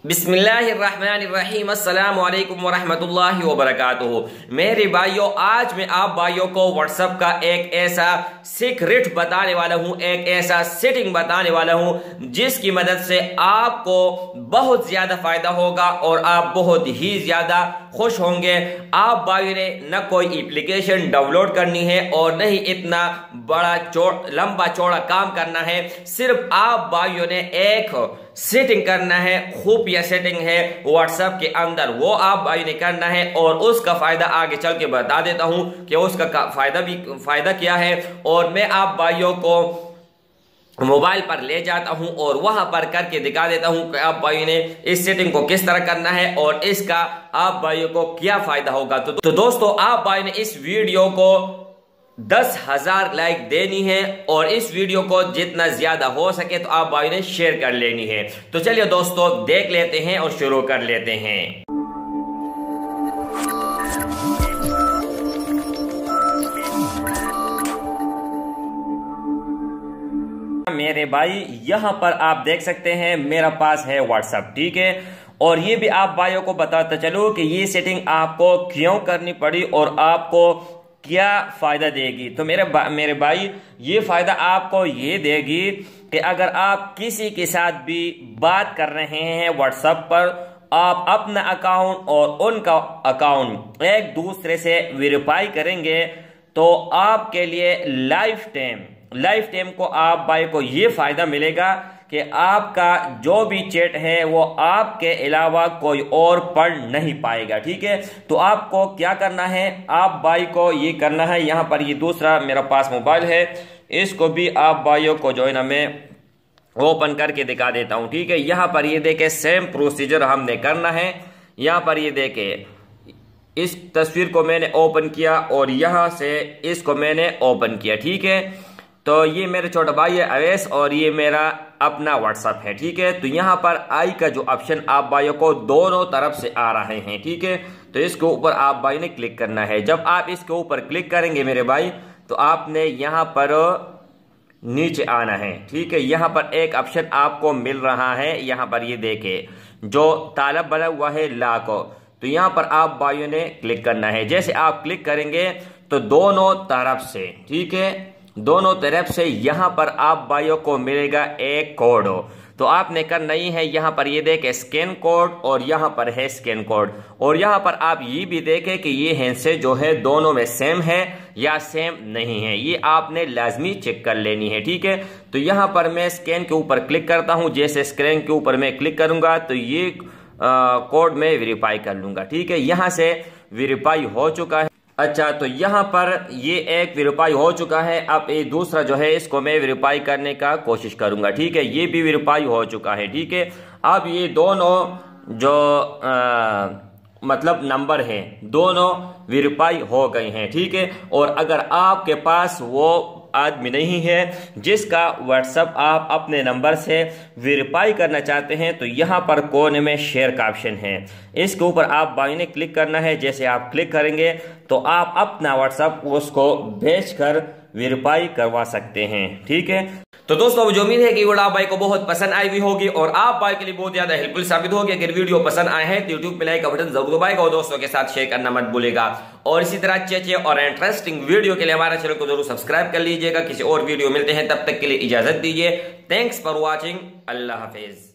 बिस्मिल्लाहिर्रहमानिर्रहीम अस्सलामु अलैकुम वरहमतुल्लाहि वबरकातुहू। मेरे भाइयों, आज मैं आप भाइयों को व्हाट्सएप का एक ऐसा सीक्रेट बताने वाला हूं, एक ऐसा सेटिंग बताने वाला हूं जिसकी मदद से आपको बहुत ज्यादा फायदा होगा और आप बहुत ही ज्यादा खुश होंगे। आप भाइयों ने न कोई एप्लीकेशन डाउनलोड करनी है और न ही इतना बड़ा लंबा चौड़ा काम करना है। सिर्फ आप भाइयों ने एक सेटिंग करना है, खुफिया सेटिंग है व्हाट्सएप के अंदर, वो आप भाई ने करना है और उसका फायदा आगे चल के बता देता हूं कि उसका फायदा क्या है। और मैं आप भाइयों को मोबाइल पर ले जाता हूं और वहां पर करके दिखा देता हूं कि आप भाइयों ने इस सेटिंग को किस तरह करना है और इसका आप भाइयों को क्या फायदा होगा। तो दोस्तों, आप भाई ने इस वीडियो को 10,000 लाइक देनी है और इस वीडियो को जितना ज्यादा हो सके तो आप भाई ने शेयर कर लेनी है। तो चलिए दोस्तों, देख लेते हैं और शुरू कर लेते हैं। मेरे भाई, यहां पर आप देख सकते हैं मेरा पास है व्हाट्सएप, ठीक है। और ये भी आप भाइयों को बताता चलो कि ये सेटिंग आपको क्यों करनी पड़ी और आपको क्या फायदा देगी। तो मेरे भाई, ये फायदा आपको ये देगी कि अगर आप किसी के साथ भी बात कर रहे हैं व्हाट्सएप पर, आप अपना अकाउंट और उनका अकाउंट एक दूसरे से वेरीफाई करेंगे तो आपके लिए लाइफ टाइम को आप भाई को ये फायदा मिलेगा कि आपका जो भी चैट है वो आपके अलावा कोई और पढ़ नहीं पाएगा, ठीक है। तो आपको क्या करना है, आप भाई को ये करना है, यहाँ पर ये दूसरा मेरा पास मोबाइल है, इसको भी आप भाइयों को जो है ना मैं ओपन करके दिखा देता हूँ, ठीक है। यहाँ पर ये देखे सेम प्रोसीजर हमने करना है। यहाँ पर ये देखे इस तस्वीर को मैंने ओपन किया और यहाँ से इसको मैंने ओपन किया, ठीक है। तो ये मेरे छोटा भाई है अवैस और ये मेरा अपना व्हाट्सएप है, ठीक है। तो यहाँ पर आई का जो ऑप्शन आप भाइयों को दोनों तरफ से आ रहे हैं, ठीक है। तो इसके ऊपर आप भाई ने क्लिक करना है। जब आप इसके ऊपर क्लिक करेंगे मेरे भाई, तो आपने यहाँ पर नीचे आना है, ठीक है। यहाँ पर एक ऑप्शन आपको मिल रहा है, यहाँ पर ये देखे जो ताला बना हुआ है लॉक, तो यहाँ पर आप भाइयों ने क्लिक करना है। जैसे आप क्लिक करेंगे तो दोनों तरफ से, ठीक है, दोनों तरफ से यहाँ पर आप भाइयों को मिलेगा एक कोड। तो आपने करना ही है, यहाँ पर ये देखे स्कैन कोड और यहाँ पर है स्कैन कोड। और यहाँ पर आप ये भी देखें कि ये हैंडसेट जो है दोनों में सेम है या सेम नहीं है, ये आपने लाजमी चेक कर लेनी है, ठीक है। तो यहाँ पर मैं स्कैन के ऊपर क्लिक करता हूँ। जैसे स्कैन के ऊपर मैं क्लिक करूंगा तो ये कोड में वेरीफाई कर लूंगा, ठीक है। यहाँ से वेरीफाई हो चुका है। अच्छा, तो यहाँ पर ये एक वेरीफाई हो चुका है। अब ये दूसरा जो है इसको मैं वेरीफाई करने का कोशिश करूंगा, ठीक है। ये भी वेरीफाई हो चुका है, ठीक है। अब ये दोनों जो मतलब नंबर है दोनों वेरीफाई हो गए हैं, ठीक है। और अगर आपके पास वो आदमी नहीं है जिसका व्हाट्सएप आप अपने नंबर से वेरीफाई करना चाहते हैं, तो यहाँ पर कोने में शेयर का ऑप्शन है, इसके ऊपर आप भाई ने क्लिक करना है। जैसे आप क्लिक करेंगे तो आप अपना व्हाट्सएप उसको भेजकर वेरीफाई करवा सकते हैं, ठीक है। तो दोस्तों, मुझे उम्मीद है कि वीडियो आप भाई को बहुत पसंद आई हुई होगी और आप भाई के लिए बहुत ज्यादा हेल्पफुल साबित होगी। अगर वीडियो पसंद आए हैं तो यूट्यूब पे लाइक का बटन जरूर दबाएगा और दोस्तों के साथ शेयर करना मत भूलेगा। और इसी तरह अच्छे और इंटरेस्टिंग वीडियो के लिए हमारे चैनल को जरूर सब्सक्राइब कर लीजिएगा। किसी और वीडियो मिलते हैं, तब तक के लिए इजाजत दीजिए। Thanks for watching. अल्लाह हाफिज।